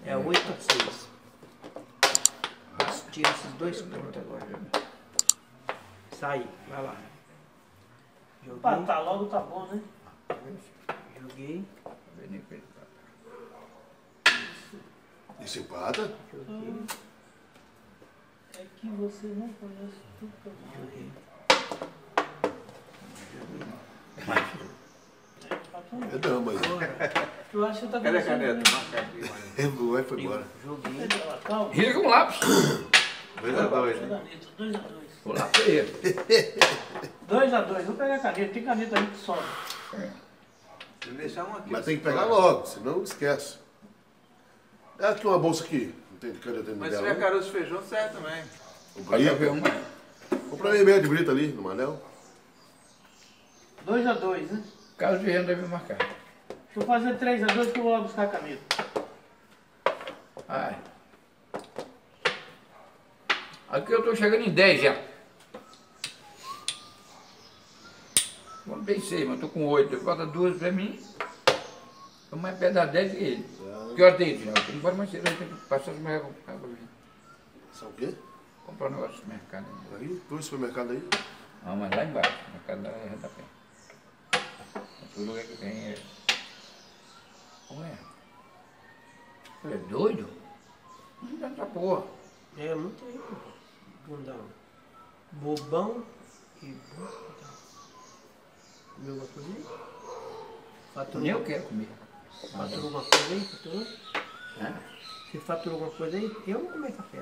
É 8-6. Tira esses dois pontos agora. Sai, vai lá. Joguei. Empatar logo tá bom, né? Joguei. Esse empata? Joguei. É que você não conhece tudo que eu falo. Joguei. É dama aí. Eu acho que tá Cadê a conversando caneta? comigo. Marca aqui, mano. Vai, foi embora. Joguei. Cadê ela? Calma. Risca com lápis. 2-2, né? Caneta, 2-2. O lápis é ele. 2-2. Vou pegar a caneta. Tem caneta aí que sobra. Se deixar um aqui. Mas tem que pegar logo, senão esquece. É aqui uma bolsa aqui. Não tem caneta dentro Mas se dela. tiver caroço de feijão, serve também. Pode haver Brita. uma. Compra meio meia de brita ali, no Manel. 2-2, né? Caso de renda deve marcar. Deixa eu fazer 3-2 que eu vou lá buscar a caneta. Ai. Aqui eu tô chegando em 10 já. Vamos bem 6, mas eu tô com 8. Falta 2 pra mim. Tô mais perto da 10 que ele. Que hora tem isso, não pode mais cedo, tem que passar no mercado. São o quê? Comprar um negócio no mercado. Aí, dois supermercados aí. Não, mas lá embaixo. O mercado lá é da pé. Todo lugar que tem é. Ué. Você é doido? Não dá essa porra. É muito aí, bundão. Bobão e bundão. Comeu alguma coisa aí? Faturou, Nem eu quero comer. faturou alguma coisa aí? Faturou? Hã? Você faturou alguma coisa aí? Eu não comi café.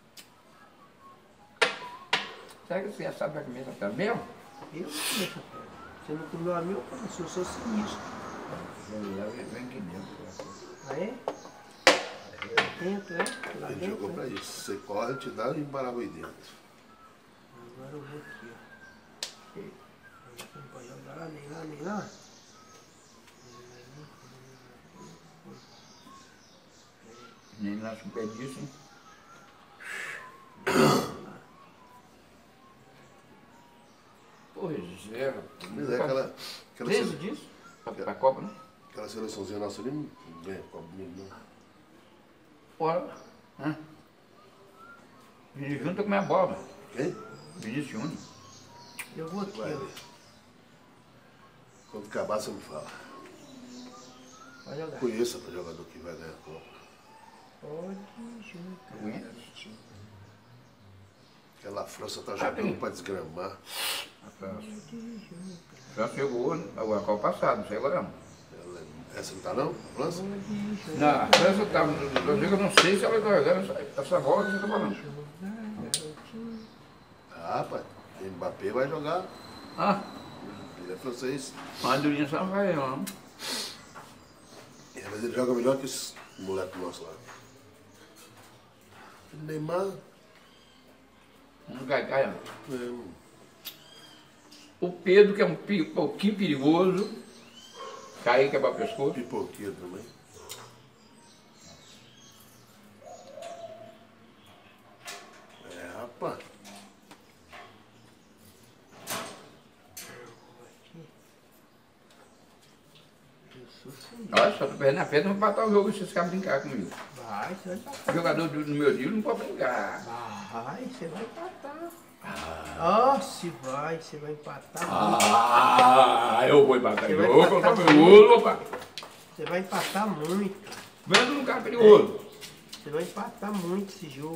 Será que você já sabe vai comer café meu? Eu não comi café. Você não comeu a minha, eu como. Eu sou sinistro. Vem aqui dentro. Ah, é? Dentro, é? Lá Ele dentro, jogou né? pra isso. Você corre, te dá e embarava aí dentro. Agora eu vou aqui, ó. Não pode jogar lá, nem lá, nem lá. Nem lá com o pé disso, hein? Pois é, rapaz. Mas é aquela, Preso disso? Pra Copa, né? aquela seleçãozinha nossa ali, não ganha Copa do Mundo, não. Ora. Hã? Vinícius Júnior tá com minha bola. Quem? Vinícius Júnior. Eu vou aqui, Vai ó. ver. Quando acabar, você me fala. Pode jogar. Conheça o jogador que vai ganhar a Copa. Pode jogar. Conhece? Aquela França tá jogando pra desgramar. A França. A França jogou a Copa passada, não sei agora não. Essa não tá não? A França? Não, a França tá. Eu não sei se ela tá jogando essa bola que você tá falando. Ah, rapaz. Mbappé vai jogar. Ah, Ele é francês. a Andorinha só não vai não. É, mas ele joga melhor que esse moleque nosso lá. Neymar. Não cai, cai não. É, O Pedro, que é um pouquinho perigoso, cai e quebrar o pescoço. pipoqueiro também. É, rapaz. Olha, só tô perdendo a pedra, não vou matar o jogo se vocês ficarem brincar comigo. Vai, você vai empatar. Jogador do meu time não pode brincar. Vai, você vai empatar. Ah, se vai, você vai empatar. Ah, eu vou empatar Você o vai jogo, eu empatar tô perigoso, opa. Você vai empatar muito. Vendo um cara perigoso. Você vai empatar muito esse jogo.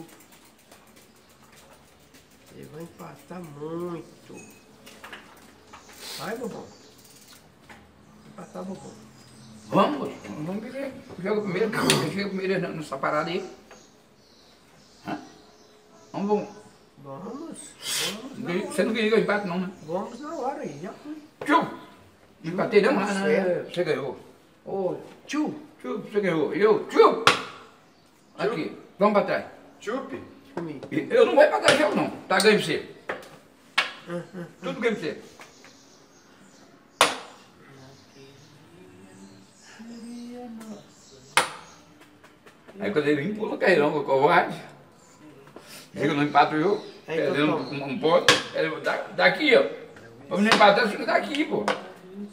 Você vai empatar muito. Vai, bobão. Empatar, bobão. Vamos ver. Joga primeiro, chega primeiro nessa parada aí. Hã? Vamos. Vamos na hora. Você não queria que eu empate não, né? Vamos na hora aí, já fui. Tchau! Empatei não, mas Certo. você ganhou. Ô, tio. Tchau, você ganhou. Eu, tchau! Aqui, vamos pra trás. Chupe. Comigo. Eu não vou pra trás, jogo não. Tá ganho pra você. Tudo ganho pra você. Aí quando ele empula o carreirão com o covarde, chega no empate o jogo, Aí, perdendo Totó. um ponto, daqui, ó. Vamos empatar, você daqui, pô.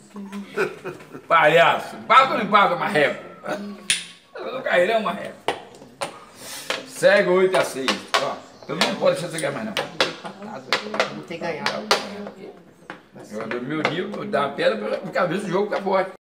Palhaço, empata ou não empata, marreco? No carreirão, marreco. Segue 8-6. Ó, todo mundo pode deixar você ganhar mais não. Vamos ter que ganhar. Eu, no meu nível, dá uma pedra por causa disso, o jogo fica forte.